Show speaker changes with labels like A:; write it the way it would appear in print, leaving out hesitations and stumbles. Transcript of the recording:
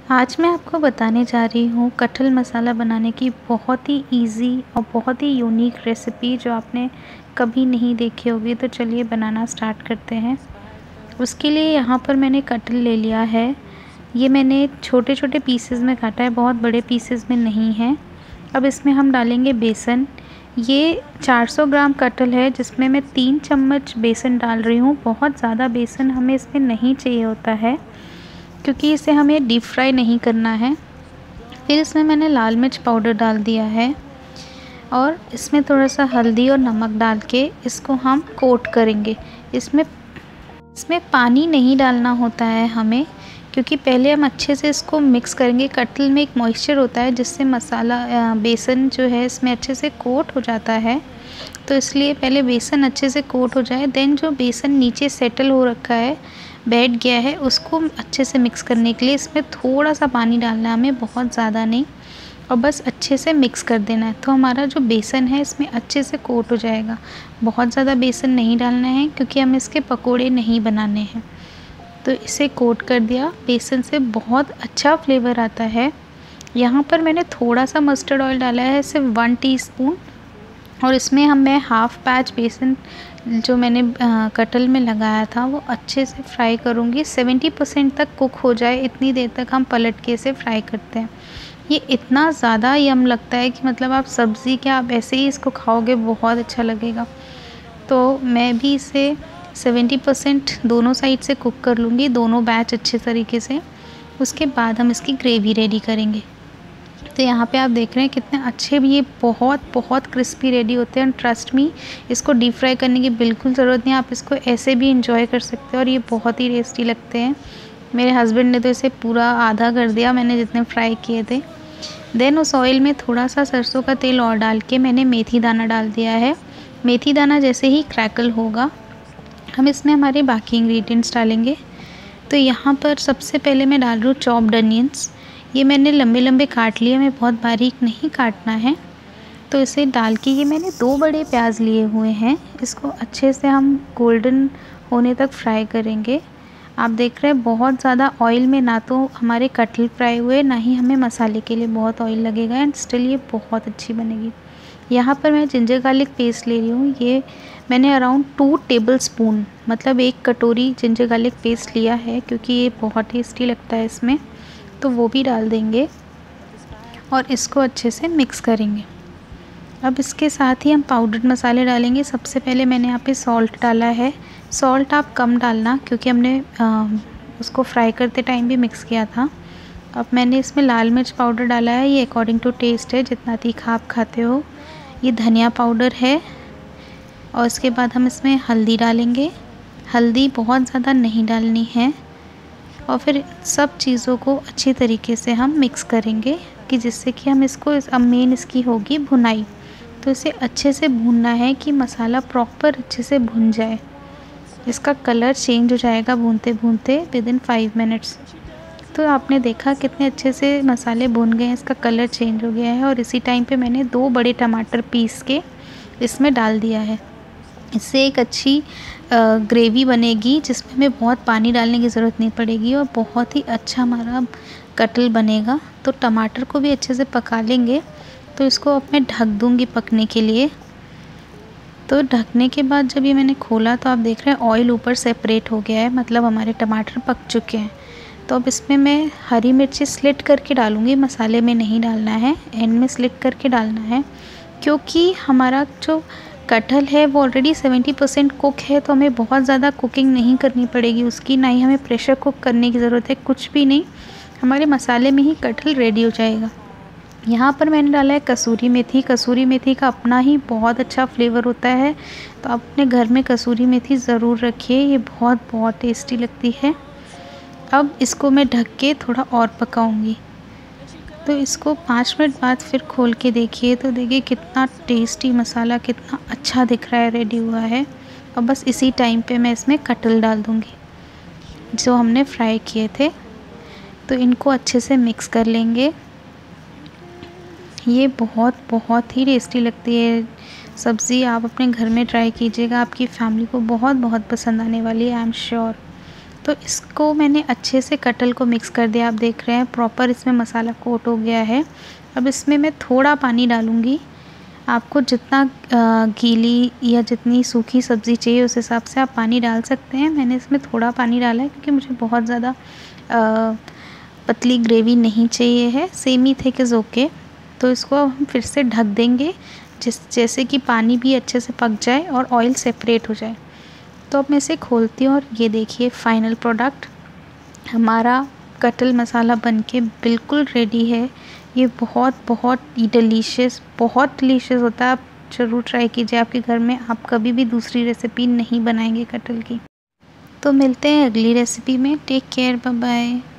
A: आज मैं आपको बताने जा रही हूँ कटहल मसाला बनाने की बहुत ही इजी और बहुत ही यूनिक रेसिपी जो आपने कभी नहीं देखी होगी। तो चलिए बनाना स्टार्ट करते हैं। उसके लिए यहाँ पर मैंने कटहल ले लिया है। ये मैंने छोटे छोटे पीसेस में काटा है, बहुत बड़े पीसेस में नहीं है। अब इसमें हम डालेंगे बेसन। ये 400 ग्राम कटहल है जिसमें मैं 3 चम्मच बेसन डाल रही हूँ। बहुत ज़्यादा बेसन हमें इसमें नहीं चाहिए होता है क्योंकि इसे हमें डीप फ्राई नहीं करना है। फिर इसमें मैंने लाल मिर्च पाउडर डाल दिया है और इसमें थोड़ा सा हल्दी और नमक डाल के इसको हम कोट करेंगे। इसमें पानी नहीं डालना होता है हमें, क्योंकि पहले हम अच्छे से इसको मिक्स करेंगे। कटहल में एक मॉइस्चर होता है जिससे मसाला बेसन जो है इसमें अच्छे से कोट हो जाता है। तो इसलिए पहले बेसन अच्छे से कोट हो जाए, देन जो बेसन नीचे सेटल हो रखा है, बैठ गया है, उसको अच्छे से मिक्स करने के लिए इसमें थोड़ा सा पानी डालना है हमें, बहुत ज़्यादा नहीं, और बस अच्छे से मिक्स कर देना है। तो हमारा जो बेसन है इसमें अच्छे से कोट हो जाएगा। बहुत ज़्यादा बेसन नहीं डालना है क्योंकि हमें इसके पकोड़े नहीं बनाने हैं। तो इसे कोट कर दिया। बेसन से बहुत अच्छा फ्लेवर आता है। यहाँ पर मैंने थोड़ा सा मस्टर्ड ऑयल डाला है, सिर्फ 1 टीस्पून, और इसमें मैं हाफ़ बैच बेसन जो मैंने कटहल में लगाया था वो अच्छे से फ्राई करूँगी। 70% तक कुक हो जाए, इतनी देर तक हम पलट के इसे फ्राई करते हैं। ये इतना ज़्यादा यम लगता है कि मतलब आप सब्ज़ी क्या, आप ऐसे ही इसको खाओगे, बहुत अच्छा लगेगा। तो मैं भी इसे 70% दोनों साइड से कुक कर लूँगी, दोनों बैच अच्छे तरीके से। उसके बाद हम इसकी ग्रेवी रेडी करेंगे। तो यहाँ पे आप देख रहे हैं कितने अच्छे भी ये बहुत क्रिस्पी रेडी होते हैं। ट्रस्ट मी, इसको डीप फ्राई करने की बिल्कुल ज़रूरत नहीं, आप इसको ऐसे भी इंजॉय कर सकते हो और ये बहुत ही टेस्टी लगते हैं। मेरे हस्बैंड ने तो इसे पूरा आधा कर दिया मैंने जितने फ्राई किए थे। देन उस ऑयल में थोड़ा सा सरसों का तेल और डाल के मैंने मेथी दाना डाल दिया है। मेथी दाना जैसे ही क्रैकल होगा हम इसमें हमारे बाकी इंग्रेडिएंट्स डालेंगे। तो यहाँ पर सबसे पहले मैं डाल रही हूँ चॉप्ड अनियंस। ये मैंने लंबे लंबे काट लिए, हमें बहुत बारीक नहीं काटना है। तो इसे डाल के, ये मैंने 2 बड़े प्याज लिए हुए हैं, इसको अच्छे से हम गोल्डन होने तक फ्राई करेंगे। आप देख रहे हैं बहुत ज़्यादा ऑयल में ना तो हमारे कटहल फ्राई हुए, ना ही हमें मसाले के लिए बहुत ऑयल लगेगा, एंड स्टिल ये बहुत अच्छी बनेगी। यहाँ पर मैं जिंजर गार्लिक पेस्ट ले रही हूँ। ये मैंने अराउंड 2 टेबलस्पून, मतलब 1 कटोरी जिंजर गार्लिक पेस्ट लिया है, क्योंकि ये बहुत टेस्टी लगता है इसमें। तो वो भी डाल देंगे और इसको अच्छे से मिक्स करेंगे। अब इसके साथ ही हम पाउडर्ड मसाले डालेंगे। सबसे पहले मैंने यहाँ पे सॉल्ट डाला है। सॉल्ट आप कम डालना क्योंकि हमने उसको फ्राई करते टाइम भी मिक्स किया था। अब मैंने इसमें लाल मिर्च पाउडर डाला है, ये अकॉर्डिंग टू टेस्ट है, जितना तीखा आप खाते हो। ये धनिया पाउडर है, और इसके बाद हम इसमें हल्दी डालेंगे। हल्दी बहुत ज़्यादा नहीं डालनी है, और फिर सब चीज़ों को अच्छी तरीके से हम मिक्स करेंगे कि जिससे कि हम इसको अब मेन इसकी होगी भुनाई। तो इसे अच्छे से भूनना है कि मसाला प्रॉपर अच्छे से भुन जाए। इसका कलर चेंज हो जाएगा भूनते भूनते विदिन 5 मिनट्स। तो आपने देखा कितने अच्छे से मसाले भुन गए हैं, इसका कलर चेंज हो गया है। और इसी टाइम पे मैंने 2 बड़े टमाटर पीस के इसमें डाल दिया है। इससे एक अच्छी ग्रेवी बनेगी जिसमें हमें बहुत पानी डालने की ज़रूरत नहीं पड़ेगी, और बहुत ही अच्छा हमारा कटहल बनेगा। तो टमाटर को भी अच्छे से पका लेंगे। तो इसको अब मैं ढक दूँगी पकने के लिए। तो ढकने के बाद जब ये मैंने खोला तो आप देख रहे हैं ऑयल ऊपर सेपरेट हो गया है, मतलब हमारे टमाटर पक चुके हैं। तो अब इसमें मैं हरी मिर्ची स्लिट करके डालूँगी, मसाले में नहीं डालना है, एंड में स्लिट करके डालना है, क्योंकि हमारा जो कटहल है वो ऑलरेडी 70% कुक है। तो हमें बहुत ज़्यादा कुकिंग नहीं करनी पड़ेगी उसकी, ना ही हमें प्रेशर कुक करने की ज़रूरत है, कुछ भी नहीं। हमारे मसाले में ही कटहल रेडी हो जाएगा। यहाँ पर मैंने डाला है कसूरी मेथी। कसूरी मेथी का अपना ही बहुत अच्छा फ्लेवर होता है, तो आप अपने घर में कसूरी मेथी ज़रूर रखिए, ये बहुत टेस्टी लगती है। अब इसको मैं ढक के थोड़ा और पकाऊँगी। तो इसको 5 मिनट बाद फिर खोल के देखिए, तो देखिए कितना टेस्टी मसाला कितना अच्छा दिख रहा है, रेडी हुआ है। और बस इसी टाइम पे मैं इसमें कटहल डाल दूँगी जो हमने फ्राई किए थे। तो इनको अच्छे से मिक्स कर लेंगे। ये बहुत ही टेस्टी लगती है सब्ज़ी। आप अपने घर में ट्राई कीजिएगा, आपकी फैमिली को बहुत पसंद आने वाली है, आई एम श्योर। तो इसको मैंने अच्छे से कटहल को मिक्स कर दिया। आप देख रहे हैं प्रॉपर इसमें मसाला कोट हो गया है। अब इसमें मैं थोड़ा पानी डालूँगी। आपको जितना गीली या जितनी सूखी सब्ज़ी चाहिए उस हिसाब से आप पानी डाल सकते हैं। मैंने इसमें थोड़ा पानी डाला है क्योंकि मुझे बहुत ज़्यादा पतली ग्रेवी नहीं चाहिए है, सेमी थिक इज़ ओके। तो इसको हम फिर से ढक देंगे जैसे कि पानी भी अच्छे से पक जाए और ऑयल सेपरेट हो जाए। तो अब मैं इसे खोलती हूँ और ये देखिए फाइनल प्रोडक्ट हमारा कटहल मसाला बनके बिल्कुल रेडी है। ये बहुत डिलीशियस होता है। आप ज़रूर ट्राई कीजिए आपके घर में। आप कभी भी दूसरी रेसिपी नहीं बनाएंगे कटहल की। तो मिलते हैं अगली रेसिपी में। Take care, bye bye.